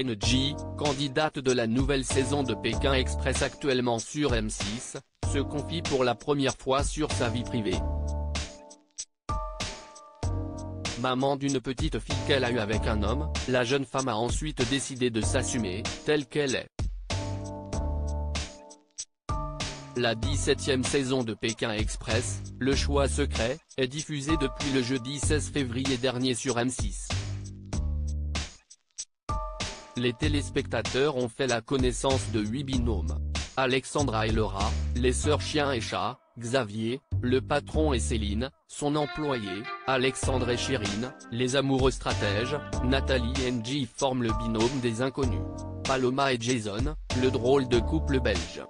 Engie, candidate de la nouvelle saison de Pékin Express actuellement sur M6, se confie pour la première fois sur sa vie privée. Maman d'une petite fille qu'elle a eue avec un homme, la jeune femme a ensuite décidé de s'assumer, telle qu'elle est. La 17e saison de Pékin Express, Le Choix Secret, est diffusée depuis le jeudi 16 février dernier sur M6. Les téléspectateurs ont fait la connaissance de 8 binômes. Alexandra et Laura, les sœurs chien et chat, Xavier, le patron et Céline, son employé, Alexandre et Chérine, les amoureux stratèges, Nathalie et Engie forment le binôme des inconnus. Paloma et Jason, le drôle de couple belge.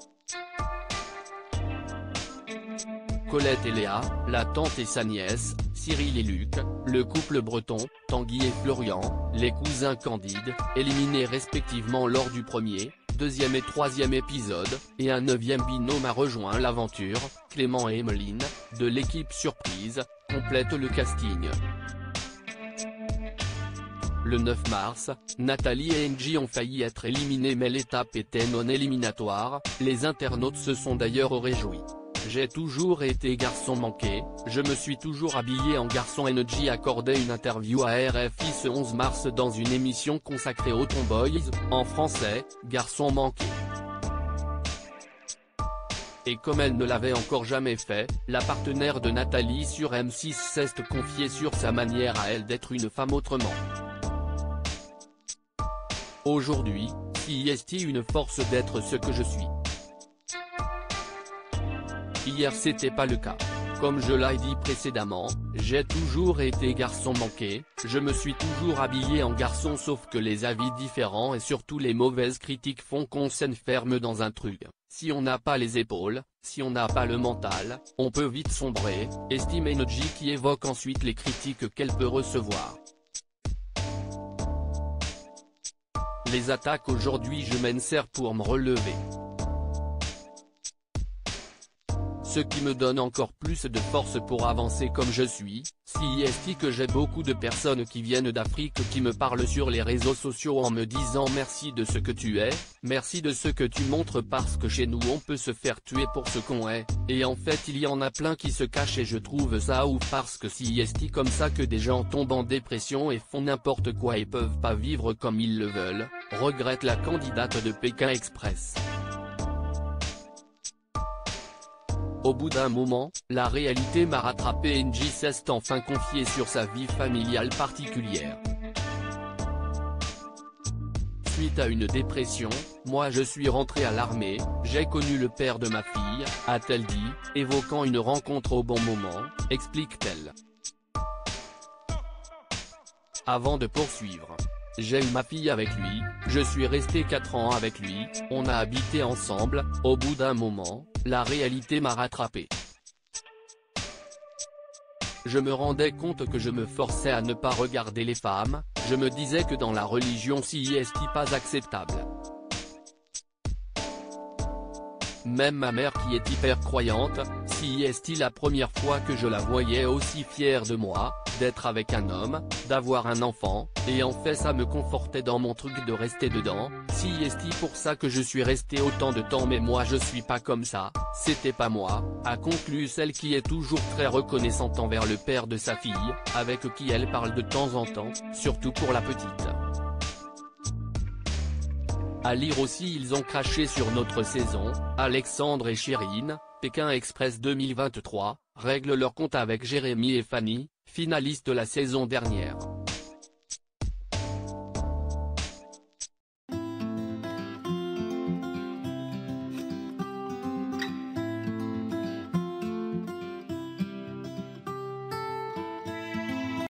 Colette et Léa, la tante et sa nièce, Cyril et Luc, le couple breton, Tanguy et Florian, les cousins Candide, éliminés respectivement lors du premier, deuxième et troisième épisode, et un 9e binôme a rejoint l'aventure, Clément et Emeline, de l'équipe surprise, complète le casting. Le 9 mars, Nathalie et Engie ont failli être éliminés mais l'étape était non éliminatoire, les internautes se sont d'ailleurs réjouis. J'ai toujours été garçon manqué, je me suis toujours habillé en garçon. Engie accordait une interview à RFI ce 11 mars dans une émission consacrée aux Tomboys, en français, garçon manqué. Et comme elle ne l'avait encore jamais fait, la partenaire de Nathalie sur M6 s'est confiée sur sa manière à elle d'être une femme autrement. Aujourd'hui, si est une force d'être ce que je suis. Hier c'était pas le cas. Comme je l'ai dit précédemment, j'ai toujours été garçon manqué, je me suis toujours habillé en garçon sauf que les avis différents et surtout les mauvaises critiques font qu'on s'enferme dans un truc. Si on n'a pas les épaules, si on n'a pas le mental, on peut vite sombrer, estime Engie qui évoque ensuite les critiques qu'elle peut recevoir. Les attaques aujourd'hui je m'en sers pour me relever. Ce qui me donne encore plus de force pour avancer comme je suis, si est que j'ai beaucoup de personnes qui viennent d'Afrique qui me parlent sur les réseaux sociaux en me disant merci de ce que tu es, merci de ce que tu montres parce que chez nous on peut se faire tuer pour ce qu'on est, et en fait il y en a plein qui se cachent et je trouve ça ouf parce que si est comme ça que des gens tombent en dépression et font n'importe quoi et peuvent pas vivre comme ils le veulent, regrette la candidate de Pékin Express. Au bout d'un moment, la réalité m'a rattrapé. Engie s'est enfin confiée sur sa vie familiale particulière. Suite à une dépression, moi je suis rentrée à l'armée, j'ai connu le père de ma fille, a-t-elle dit, évoquant une rencontre au bon moment, explique-t-elle. Avant de poursuivre. J'ai eu ma fille avec lui, je suis resté 4 ans avec lui, on a habité ensemble, au bout d'un moment, la réalité m'a rattrapé. Je me rendais compte que je me forçais à ne pas regarder les femmes, je me disais que dans la religion si est pas acceptable. Même ma mère qui est hyper croyante, si est la première fois que je la voyais aussi fière de moi, d'être avec un homme, d'avoir un enfant, et en fait ça me confortait dans mon truc de rester dedans, si est pour ça que je suis resté autant de temps mais moi je suis pas comme ça, c'était pas moi, a conclu celle qui est toujours très reconnaissante envers le père de sa fille, avec qui elle parle de temps en temps, surtout pour la petite. À lire aussi ils ont craché sur notre saison, Alexandre et Chérine, Pékin Express 2023, règlent leur compte avec Jérémy et Fanny, finalistes la saison dernière.